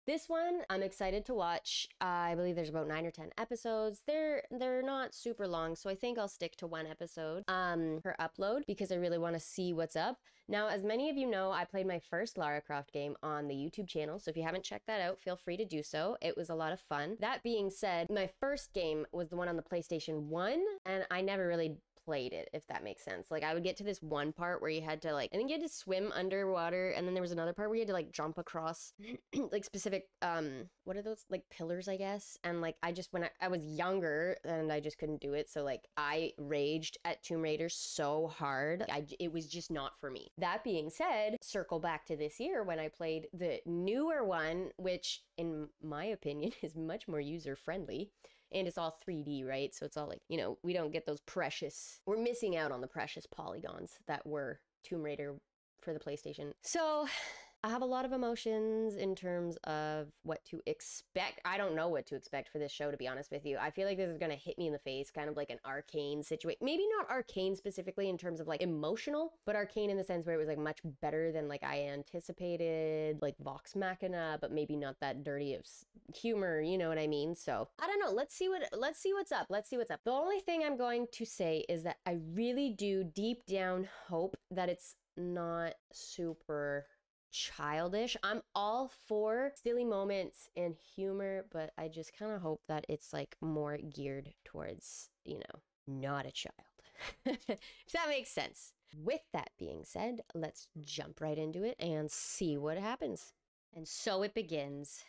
This one, I'm excited to watch. I believe there's about 9 or 10 episodes. They're not super long, so I think I'll stick to 1 episode per upload because I really want to see what's up. Now, as many of you know, I played my first Lara Croft game on the YouTube channel, so if you haven't checked that out, feel free to do so. It was a lot of fun. That being said, my first game was the one on the PlayStation 1, and I never really played it, if that makes sense. Like, I would get to this one part where you had to, like, I think you had to swim underwater, and then there was another part where you had to, like, jump across like specific what are those, like, pillars, I guess. And like, I just, when I was younger and I just couldn't do it, so like I raged at Tomb Raider so hard. It was just not for me. That being said, circle back to this year when I played the newer one, which in my opinion is much more user friendly. And it's all 3D, right? So it's all like, you know, we don't get those precious, we're missing out on the precious polygons that were Tomb Raider for the PlayStation. So I have a lot of emotions in terms of what to expect. I don't know what to expect for this show, to be honest with you. I feel like this is going to hit me in the face, kind of like an Arcane situation. Maybe not Arcane specifically in terms of like emotional, but Arcane in the sense where it was like much better than like I anticipated, like Vox Machina, but maybe not that dirty of humor, you know what I mean? So I don't know. Let's see what's up. Let's see what's up. The only thing I'm going to say is that I really do deep down hope that it's not super childish. I'm all for silly moments and humor, but I just kind of hope that it's like more geared towards, you know, not a child. If that makes sense. With that being said, let's jump right into it and see what happens. And so it begins.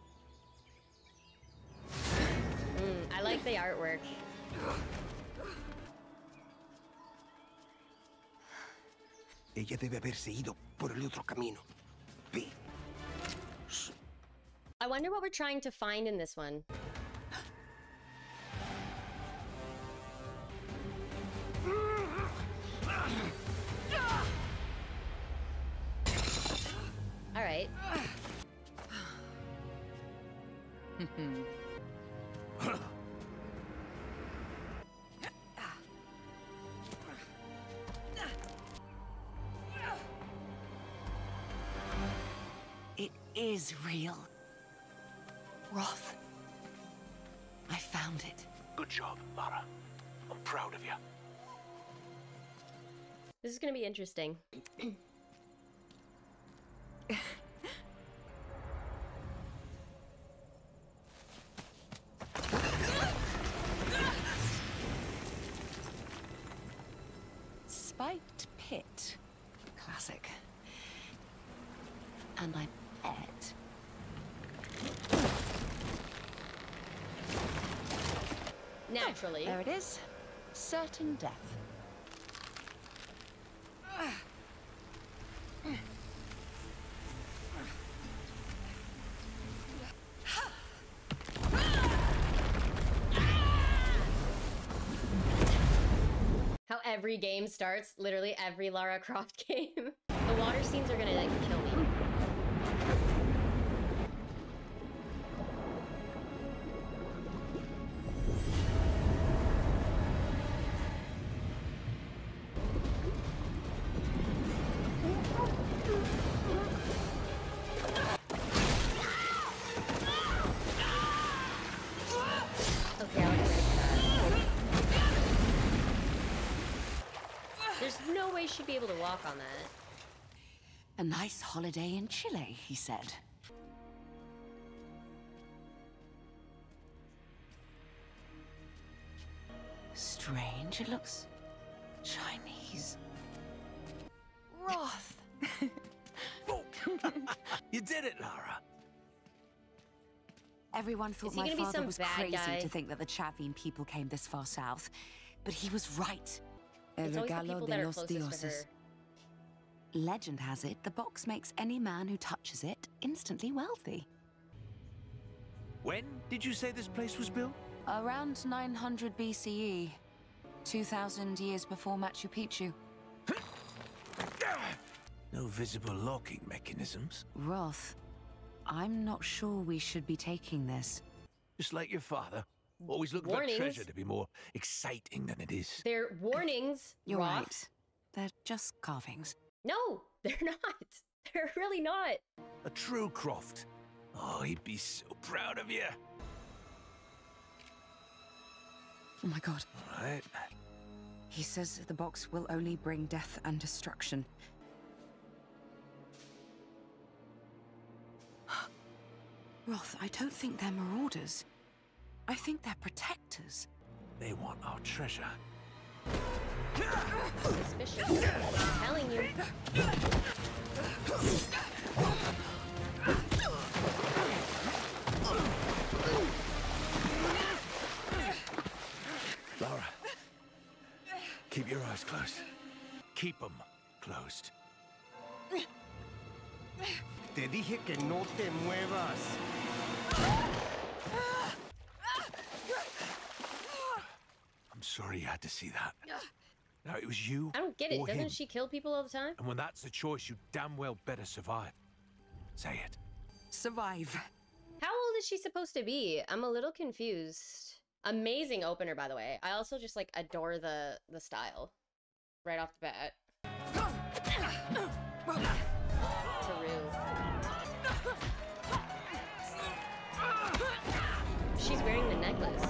I like the artwork. Ella debe haberse ido por el otro camino. Ve. I wonder what we're trying to find in this one. All right. It is real. Roth. I found it. Good job, Lara. I'm proud of you. This is gonna be interesting. Spiked pit. Classic. And I bet. Naturally. There it is. Certain death. How every game starts, literally every Lara Croft game. The water scenes are gonna like kill me. Okay, I was ready for that. There's no way she'd be able to walk on that. A nice holiday in Chile, he said. Strange, it looks Chinese. Roth! You did it, Lara. Everyone thought Is he my gonna be father some was bad crazy guy? to think that the Chavin people came this far south. But he was right. El It's always the regalo people de that are los closest to her. dioses. Legend has it, the box makes any man who touches it instantly wealthy. When did you say this place was built? Around 900 BCE, 2,000 years before Machu Picchu. No visible locking mechanisms. Roth, I'm not sure we should be taking this. Just like your father. Always looking Warnings. for treasure to be more exciting than it is. They're warnings, You're Roth. right. They're just carvings. No, they're not. They're really not. A true Croft. Oh, he'd be so proud of you. Oh my god. All right. He says the box will only bring death and destruction. Roth, I don't think they're marauders. I think they're protectors. They want our treasure. Suspicious. I'm telling you. Lara, keep your eyes closed. Keep them closed. Te dije que no te muevas. I'm sorry you had to see that. Now, it was you I don't get it. or Doesn't him. she kill people all the time? And when that's the choice, you damn well better survive. Say it. Survive. How old is she supposed to be? I'm a little confused. Amazing opener, by the way. I also just like adore the style right off the bat. Taru. She's wearing the necklace.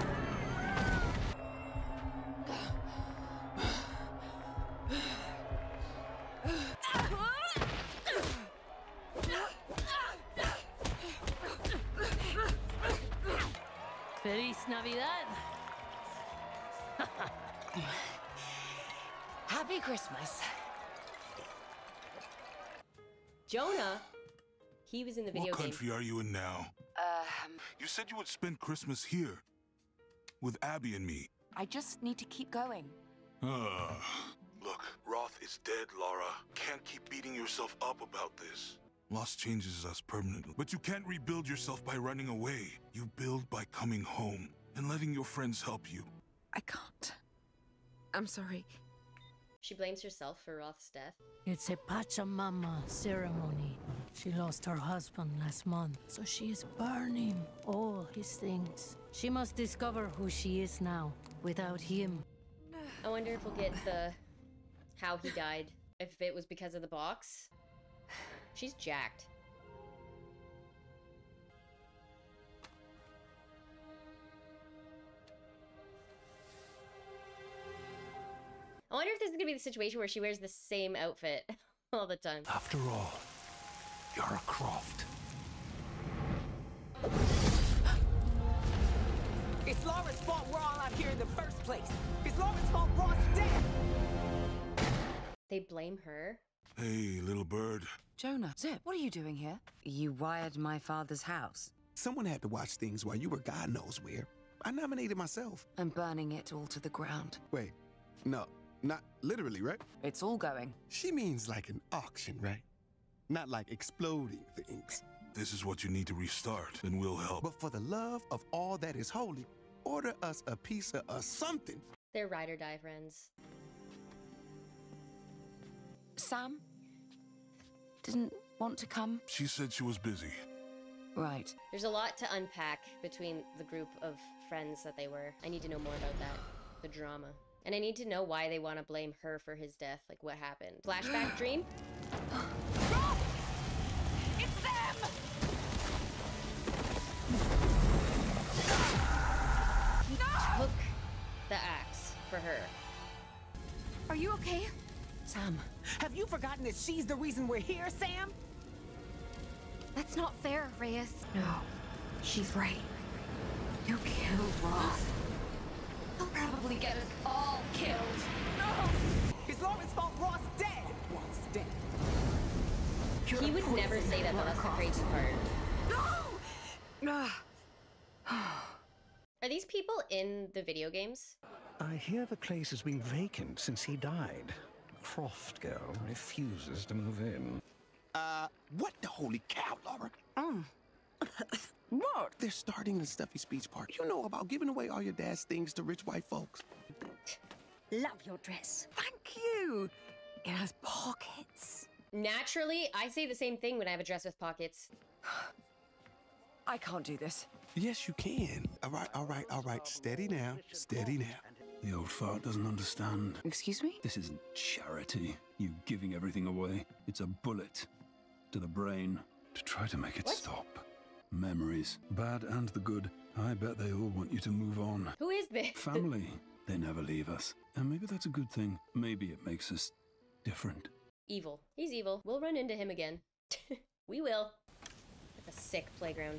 Feliz Navidad. Happy Christmas. Jonah, he was in the video What game. country are you in now? You said you would spend Christmas here. With Abby and me. I just need to keep going. Look, Roth is dead, Lara. Can't keep beating yourself up about this. Loss changes us permanently. But you can't rebuild yourself by running away. You build by coming home and letting your friends help you. I can't. I'm sorry. She blames herself for Roth's death. It's a Pachamama ceremony. She lost her husband last month, so she is burning all his things. She must discover who she is now, without him. I wonder if we'll get the how he died. If it was because of the box. She's jacked. I wonder if this is gonna be the situation where she wears the same outfit all the time. After all, you're a Croft. It's Laura's fault we're all out here in the first place. It's Laura's fault Roth's dead. They blame her. Hey, little bird. Jonah, Zip, what are you doing here? You wired my father's house. Someone had to watch things while you were God knows where. I nominated myself. I'm burning it all to the ground. Wait, no, not literally, right? It's all going. She means like an auction, right? Not like exploding things. This is what you need to restart, and we'll help. But for the love of all that is holy, order us a piece of something. They're ride or die friends. Sam didn't want to come? She said she was busy. Right. There's a lot to unpack between the group of friends that they were. I need to know more about that. The drama. And I need to know why they want to blame her for his death. Like, what happened? Flashback dream? It's them! He took the axe for her. Are you okay? Sam, have you forgotten that she's the reason we're here, Sam? That's not fair, Reyes. No, she's right. You killed Roth. He'll probably get us all killed. No! It's Laura's fault Roth's dead. Roth's dead. He would never say that, but that's the crazy part. No! Are these people in the video games? I hear the place has been vacant since he died. Croft girl refuses to move in. What the holy cow, Laura? What? They're starting the Stuffy Speech Park. You know about giving away all your dad's things to rich white folks. Love your dress. Thank you. It has pockets. Naturally, I say the same thing when I have a dress with pockets. I can't do this. Yes, you can. All right. Steady now. Steady now. The old fart doesn't understand. Excuse me? This isn't charity, you giving everything away. It's a bullet to the brain to try to make it What? stop. Memories. Bad and the good. I bet they all want you to move on. Who is this? Family. They never leave us. And maybe that's a good thing. Maybe it makes us different. Evil. He's evil. We'll run into him again. We will. It's a sick playground.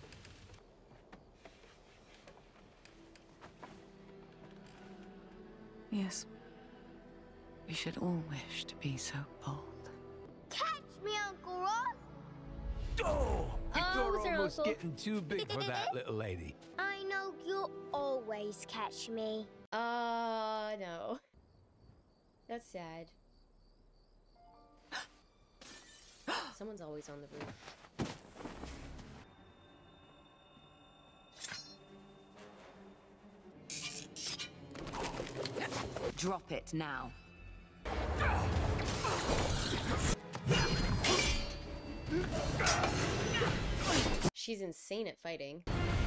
Yes. We should all wish to be so bold. Catch me, Uncle Roth! Oh! You're Sir almost Uncle. getting too big for that, little lady. I know you'll always catch me. No. That's sad. Someone's always on the roof. Drop it now. She's insane at fighting.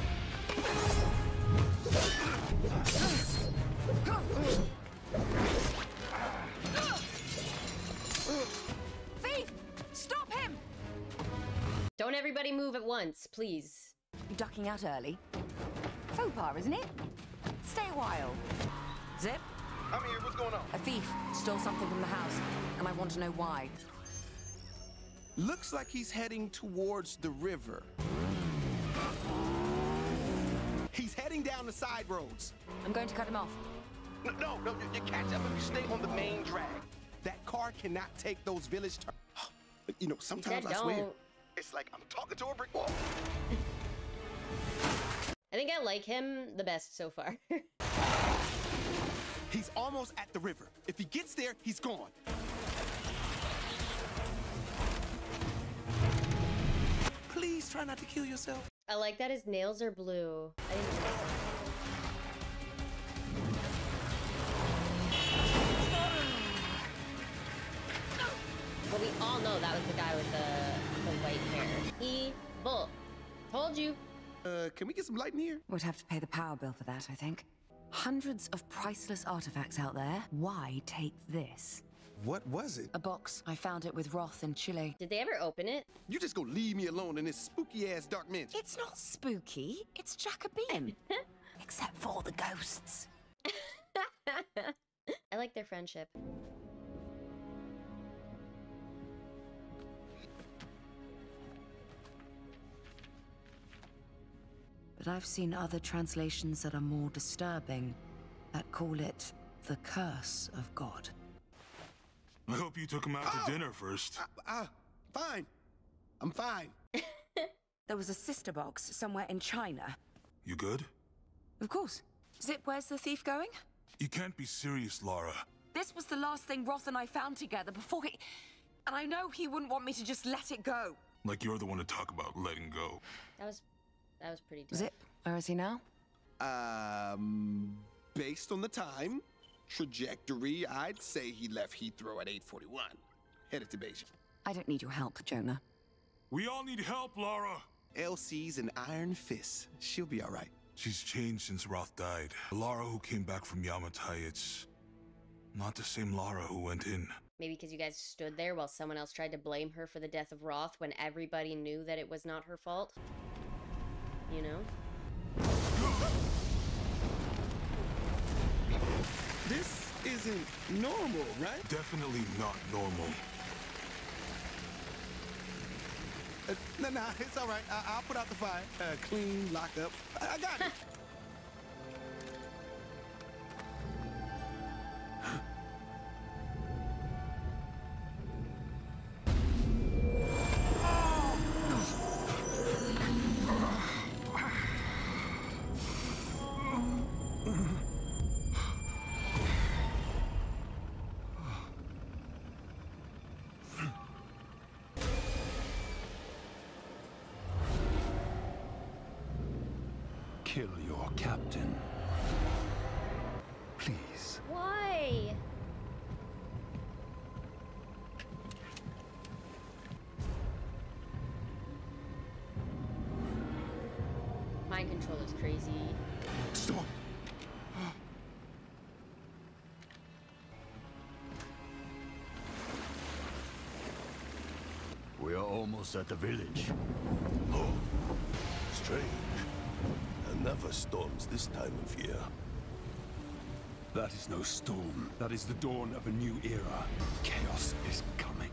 Thief! Stop him! Don't everybody move at once, please. You ducking out early? Faux pas, isn't it? Stay a while. Zip? I'm here. What's going on? A thief stole something from the house, and I want to know why. Looks like he's heading towards the river. He's heading down the side roads. I'm going to cut him off. No, you catch up if you stay on the main drag. That car cannot take those village turns. You know, sometimes Said I swear. don't. It's like I'm talking to a brick wall. I think I like him the best so far. He's almost at the river. If he gets there, he's gone. Please try not to kill yourself. I like that his nails are blue. I didn't notice that. But we all know that was the guy with the white hair. Evil. Told you. Can we get some light in here? Would have to pay the power bill for that, I think. Hundreds of priceless artifacts out there. Why take this? What was it? A box. I found it with Roth in Chile. Did they ever open it? You just gonna leave me alone in this spooky-ass dark mansion. It's not spooky. It's Jacobean. Except for the ghosts. I like their friendship. But I've seen other translations that are more disturbing, that call it the curse of God. I hope you took him out to dinner first. Fine. I'm fine. There was a sister box somewhere in China. You good? Of course. Zip, where's the thief going? You can't be serious, Lara. This was the last thing Roth and I found together before he... And I know he wouldn't want me to just let it go. Like you're the one to talk about letting go. That was pretty tough. Zip, where is he now? Based on the time, trajectory, I'd say he left Heathrow at 8:41. Headed to Beijing. I don't need your help, Jonah. We all need help, Lara. Elsie's an iron fist. She'll be all right. She's changed since Roth died. The Lara who came back from Yamatai, it's not the same Lara who went in. Maybe because you guys stood there while someone else tried to blame her for the death of Roth when everybody knew that it was not her fault. You know? This isn't normal, right? Definitely not normal. Nah, it's all right. I'll put out the fire. Clean, lock up. I got it. Kill your captain. Please. Why? Mind control is crazy. Stop. We are almost chaos at the village. Oh, strange. And never storms this time of year. That is no storm. That is the dawn of a new era. Chaos is coming.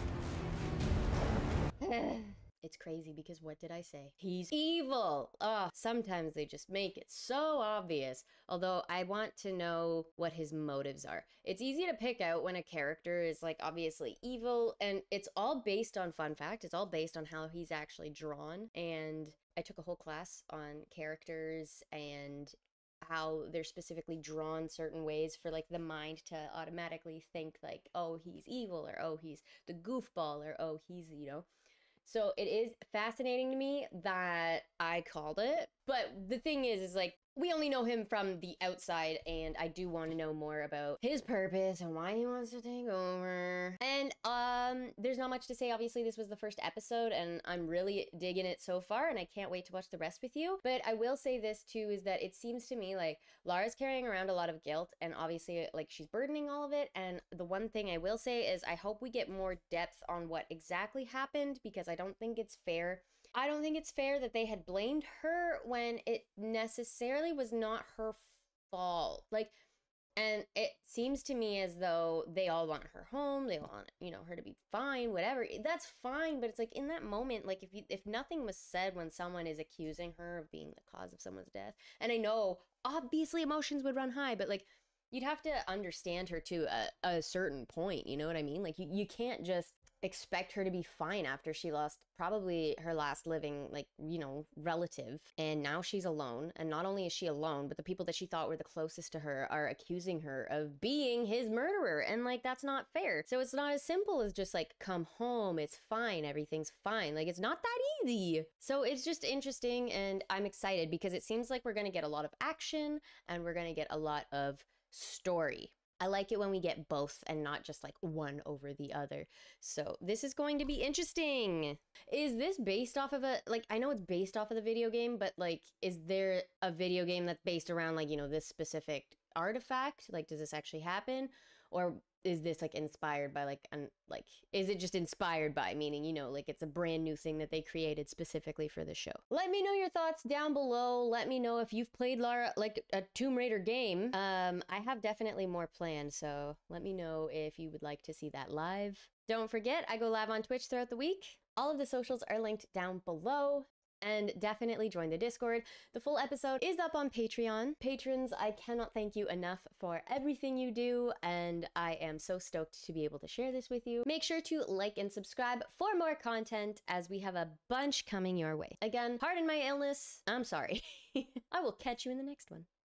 It's crazy because what did I say? He's evil! Oh, sometimes they just make it so obvious. Although I want to know what his motives are. It's easy to pick out when a character is like obviously evil, and it's all based on, fun fact, it's all based on how he's actually drawn. And I took a whole class on characters and how they're specifically drawn certain ways for like the mind to automatically think like, oh, he's evil, or oh, he's the goofball, or oh, he's, you know. So it is fascinating to me that I called it. But the thing is like, we only know him from the outside, and I do want to know more about his purpose and why he wants to take over. And there's not much to say. Obviously, this was the first episode, and I'm really digging it so far, and I can't wait to watch the rest with you. But I will say this too, is that it seems to me like Lara's carrying around a lot of guilt, and obviously like she's burdening all of it. And the one thing I will say is I hope we get more depth on what exactly happened, because I don't think it's fair. I don't think it's fair that they had blamed her when it necessarily was not her fault. Like, and it seems to me as though they all want her home, they want, you know, her to be fine, whatever. That's fine, but it's like in that moment, like if nothing was said when someone is accusing her of being the cause of someone's death, and I know obviously emotions would run high, but like you'd have to understand her to a certain point, you know what I mean? Like you can't just expect her to be fine after she lost probably her last living, like, you know, relative, and now she's alone. And not only is she alone, but the people that she thought were the closest to her are accusing her of being his murderer, and like that's not fair. So it's not as simple as just like come home, it's fine, everything's fine. Like it's not that easy. So it's just interesting, and I'm excited because it seems like we're gonna get a lot of action and we're gonna get a lot of story. I like it when we get both and not just like one over the other. So this is going to be interesting. Is this based off of like, I know it's based off of the video game, but like, is there a video game that's based around like, you know, this specific artifact? Like, does this actually happen? Or is this like inspired by like, is it just inspired by, meaning, you know, like it's a brand new thing that they created specifically for the show? Let me know your thoughts down below. Let me know if you've played Lara, like a Tomb Raider game. I have definitely more planned, so let me know if you would like to see that live. Don't forget, I go live on Twitch throughout the week. All of the socials are linked down below. And definitely join the Discord. The full episode is up on Patreon. Patrons, I cannot thank you enough for everything you do, and I am so stoked to be able to share this with you. Make sure to like and subscribe for more content, as we have a bunch coming your way. Again, pardon my illness. I'm sorry. I will catch you in the next one.